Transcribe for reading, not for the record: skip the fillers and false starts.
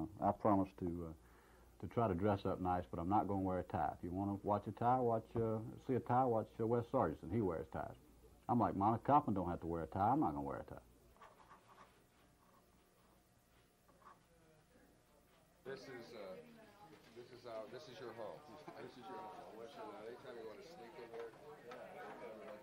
I promise to try to dress up nice, but I'm not going to wear a tie. If you want to watch a tie, see a tie, watch Wes Sargentson. He wears ties. I'm like, Monica Kaufman don't have to wear a tie. I'm not going to wear a tie. This is your home. This is your home. Anytime you want to sneak in here,